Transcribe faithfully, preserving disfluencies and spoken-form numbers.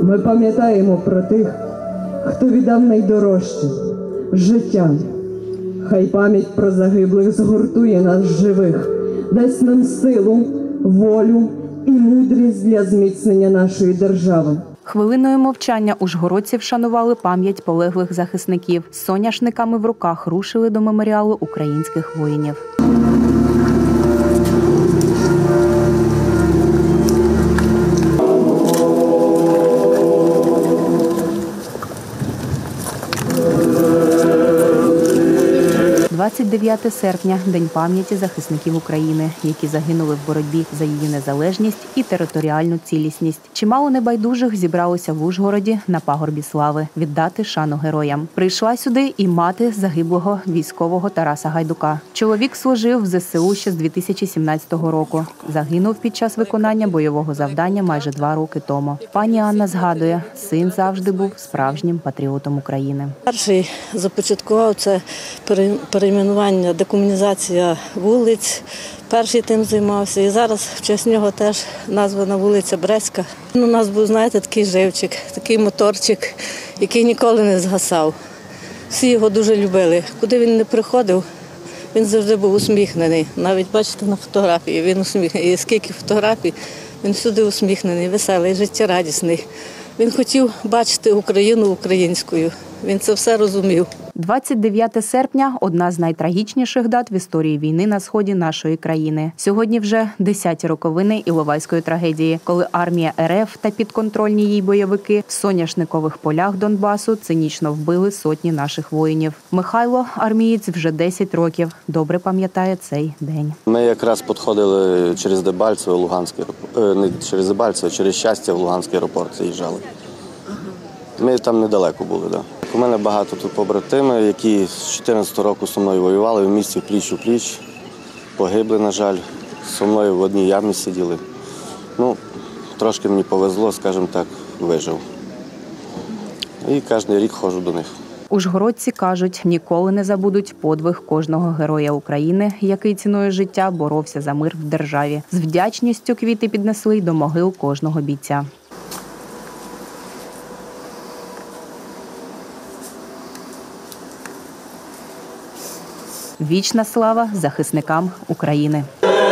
Ми пам'ятаємо про тих, хто віддав найдорожче – життя. Хай пам'ять про загиблих згуртує нас живих, дасть нам силу, волю і мудрість для зміцнення нашої держави. Хвилиною мовчання ужгородці вшанували пам'ять полеглих захисників. З соняшниками в руках рушили до меморіалу українських воїнів. двадцять дев'яте серпня – День пам'яті захисників України, які загинули в боротьбі за її незалежність і територіальну цілісність. Чимало небайдужих зібралося в Ужгороді на пагорбі слави віддати шану героям. Прийшла сюди і мати загиблого військового Тараса Гайдука. Чоловік служив в зе се у ще з дві тисячі сімнадцятого року. Загинув під час виконання бойового завдання майже два роки тому. Пані Анна згадує, син завжди був справжнім патріотом України. Перший започаткував це перейменування, декомунізація вулиць. Перший тим займався. І зараз в честь нього теж названа вулиця Брестська. У нас був, знаєте, такий живчик, такий моторчик, який ніколи не згасав. Всі його дуже любили. Куди він не приходив, він завжди був усміхнений. Навіть, бачите, на фотографії він усміхнений. І скільки фотографій, він всюди усміхнений, веселий, життєрадісний. Він хотів бачити Україну українською. Він це все розумів. двадцять дев'яте серпня – одна з найтрагічніших дат в історії війни на сході нашої країни. Сьогодні вже десяті роковини Іловайської трагедії, коли армія ер еф та підконтрольні їй бойовики в соняшникових полях Донбасу цинічно вбили сотні наших воїнів. Михайло, армієць, вже десять років, добре пам'ятає цей день. Ми якраз підходили через Дебальцеве, Луганський аеропорт, не через Дебальцеве, через Щастя в Луганський аеропорт заїжджали. Ми там недалеко були, так. У мене багато тут побратимів, які з чотирнадцятого року зі мною воювали в місті пліч у пліч. Погибли, на жаль, зі мною в одній ямі сиділи. Ну, трошки мені повезло, скажімо так, вижив. І кожен рік ходжу до них. Ужгородці кажуть, ніколи не забудуть подвиг кожного героя України, який ціною життя боровся за мир в державі. З вдячністю квіти піднесли й до могил кожного бійця. Вічна слава захисникам України!